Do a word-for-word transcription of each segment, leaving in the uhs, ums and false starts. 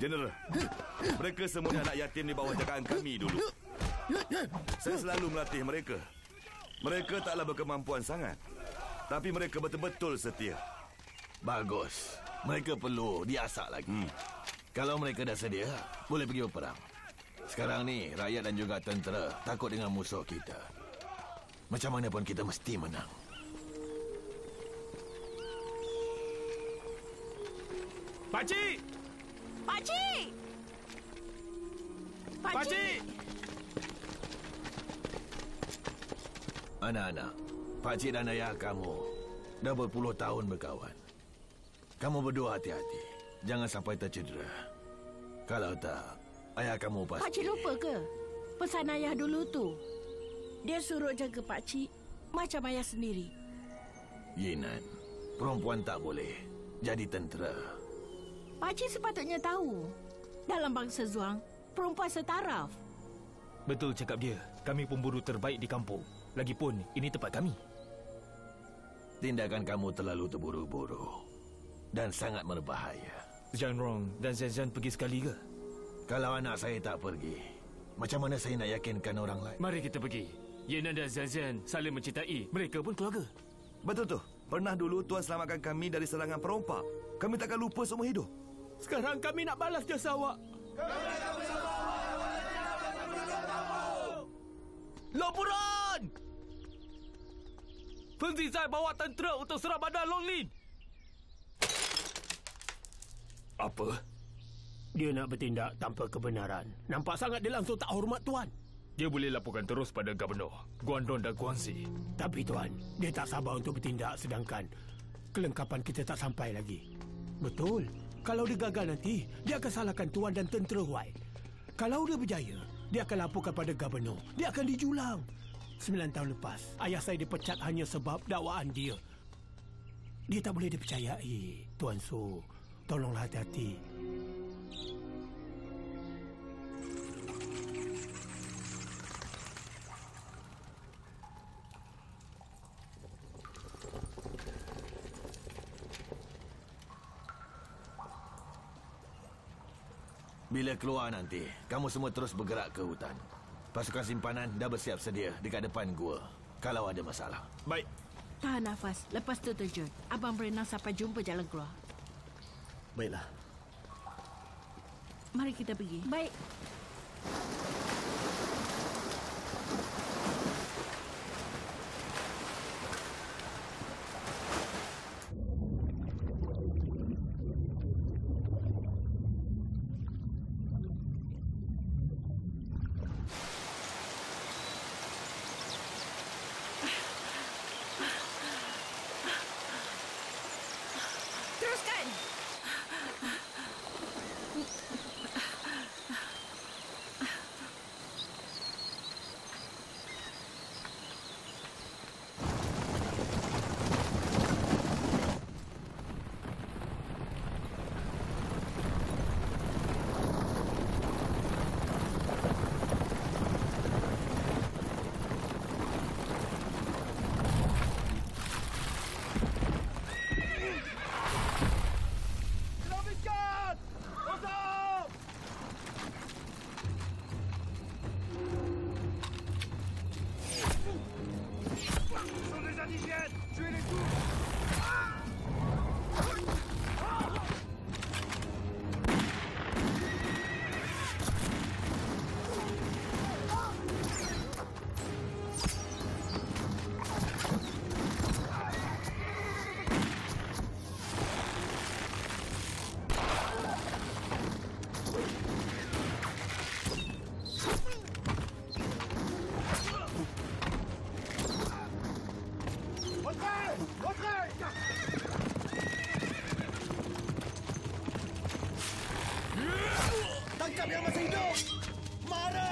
General, mereka semuanya anak yatim di bawah jagaan kami dulu. Saya selalu melatih mereka. Mereka taklah berkemampuan sangat, tapi mereka betul-betul setia. Bagus. Mereka perlu diasak lagi. Hmm. Kalau mereka dah sedia, boleh pergi berperang. Sekarang ni, rakyat dan juga tentera takut dengan musuh kita. Macam mana pun kita mesti menang. Pakcik! Pakcik! Pakcik! Anak-anak, pakcik dan ayah kamu dah berpuluh tahun berkawan. Kamu berdua hati-hati. Jangan sampai tercedera. Kalau tak, ayah kamu pasti... Pakcik lupa ke? Pesan ayah dulu tu. Dia suruh jaga pakcik macam ayah sendiri. Yinan, perempuan tak boleh jadi tentera. Pakcik sepatutnya tahu. Dalam bangsa Zuang, perempuan setaraf. Betul cakap dia. Kami pemburu terbaik di kampung. Lagipun, ini tempat kami. Tindakan kamu terlalu terburu-buru dan sangat berbahaya. Zhang Rong dan Zhen Zhen pergi sekali ke? Kalau anak saya tak pergi, macam mana saya nak yakinkan orang lain? Mari kita pergi. Yinan dan Zhen Zhen saling mencintai. Mereka pun keluarga. Betul tu. Pernah dulu Tuan selamatkan kami dari serangan perompak. Kami takkan lupa seumur hidup. Sekarang kami nak balas jasa awak. Kami nak bersama Laporan! Feng Zizai bawa tentera untuk serang bandar Longlin. Apa? Dia nak bertindak tanpa kebenaran. Nampak sangat dia langsung tak hormat Tuan. Dia boleh laporkan terus pada Gubernur, Guangdong dan Guangxi. Tapi Tuan, dia tak sabar untuk bertindak sedangkan kelengkapan kita tak sampai lagi. Betul. Kalau dia gagal nanti, dia akan salahkan Tuan dan tentera Huai. Kalau dia berjaya, dia akan laporkan pada Gubernur. Dia akan dijulang. Sembilan tahun lepas, ayah saya dipecat hanya sebab dakwaan dia. Dia tak boleh dipercayai, Tuan Su. Tolonglah hati-hati. Bila keluar nanti, kamu semua terus bergerak ke hutan. Pasukan simpanan dah bersiap sedia dekat depan gua kalau ada masalah. Baik. Tahan nafas. Lepas tu terjun. Abang berenang sampai jumpa jalan keluar. Baiklah. Mari kita pergi. Baik. Tangkap yang masih hidup! Mara!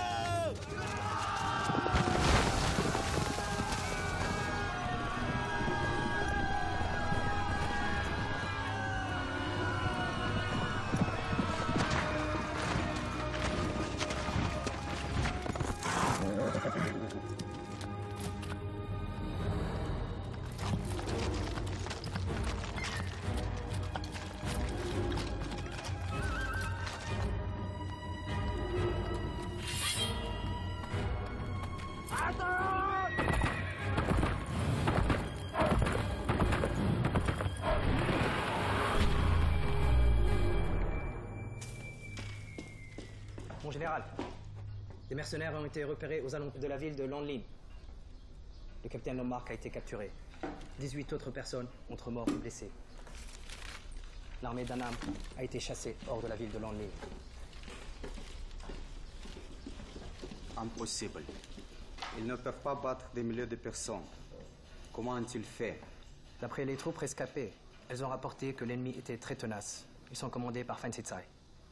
Général, des mercenaires ont été repérés aux alentours de la ville de Lanlin. Le capitaine Lomark a été capturé. dix-huit autres personnes, entre morts ou blessés. L'armée d'Annam a été chassée hors de la ville de Lanlin. Impossible. Ils ne peuvent pas battre des milliers de personnes. Comment ont-ils fait? D'après les troupes rescapées, elles ont rapporté que l'ennemi était très tenace. Ils sont commandés par Fan Sitsai.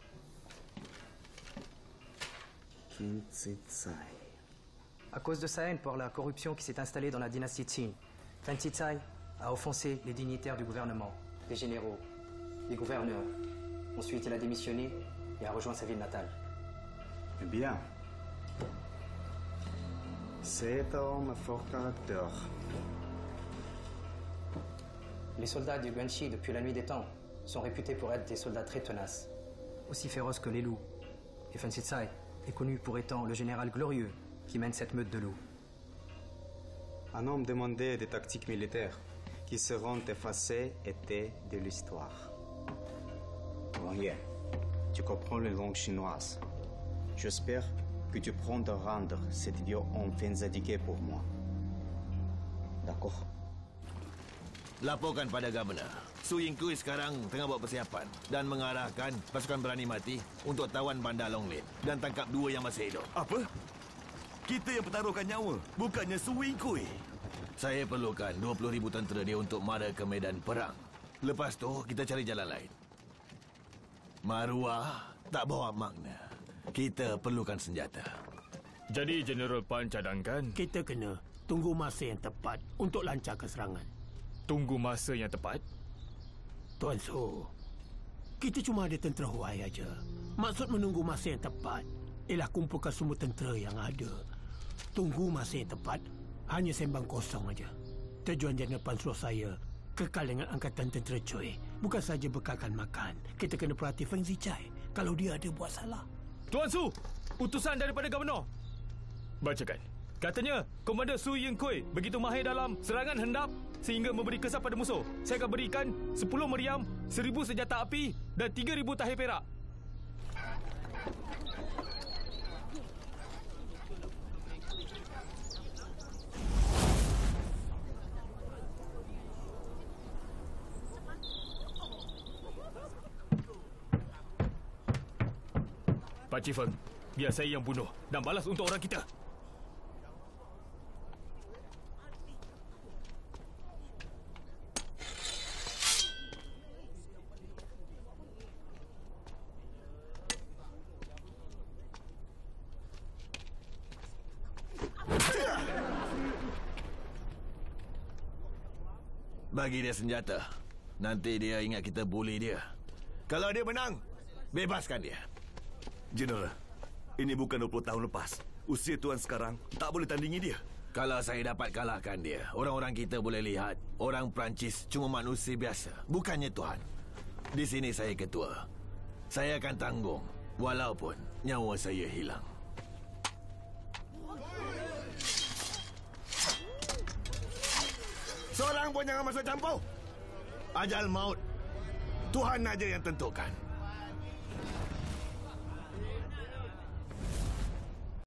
Fan Sitsai. À cause de sa haine pour la corruption qui s'est installée dans la dynastie Qin, Fan Sitsai a offensé les dignitaires du gouvernement, les généraux, les gouverneurs. Ensuite, il a démissionné et a rejoint sa ville natale. Eh bien, c'est un homme fort caractère. Les soldats du Guanxi, depuis la nuit des temps, sont réputés pour être des soldats très tenaces, aussi féroces que les loups. Et Fan Sitsai est connu pour étant le général glorieux qui mène cette meute de loups. Un homme demandait des tactiques militaires qui seront effacées et de l'histoire. Wang Ye, tu comprends la langue chinoise. J'espère que tu prends de rendre cet idiot enfin indiqué pour moi. D'accord? Laporkan pada Governor. Su Yingkui sekarang tengah buat persiapan dan mengarahkan pasukan berani mati untuk tawan bandar Longlin dan tangkap dua yang masih hidup. Apa? Kita yang pertaruhkan nyawa, bukannya Su Yingkui. Saya perlukan dua puluh ribu tentera dia untuk mara ke medan perang. Lepas tu, kita cari jalan lain. Maruah tak bawa makna. Kita perlukan senjata. Jadi General Pan cadangkan Kita kena tunggu masa yang tepat untuk lancarkan serangan. tunggu masa yang tepat. Tuan Su, kita cuma ada tentera Huai aja. Maksud menunggu masa yang tepat ialah kumpulkan semua tentera yang ada. Tunggu masa yang tepat hanya sembang kosong aja. Tujuan Jeneral Pan suruh saya kekal dengan angkatan tentera Choi. Bukan saja bekalkan makan. Kita kena perhati Feng Zichai kalau dia ada buat salah. Tuan Su, utusan daripada Governor. Bacakan. Katanya, Komander Su Yingkui begitu mahir dalam serangan hendap sehingga memberi kesan pada musuh. Saya akan berikan sepuluh meriam, seribu senjata api dan tiga ribu tahir perak. Pak Cik Feng, biar saya yang bunuh dan balas untuk orang kita. Bagi dia senjata. Nanti dia ingat kita bully dia. Kalau dia menang, bebaskan dia. General, ini bukan dua puluh tahun lepas. Usia tuan sekarang tak boleh tandingi dia. Kalau saya dapat kalahkan dia, orang-orang kita boleh lihat orang Perancis cuma manusia biasa, bukannya Tuhan. Di sini saya ketua. Saya akan tanggung walaupun nyawa saya hilang. Seorang pun jangan masuk campur. Ajal maut Tuhan aja yang tentukan.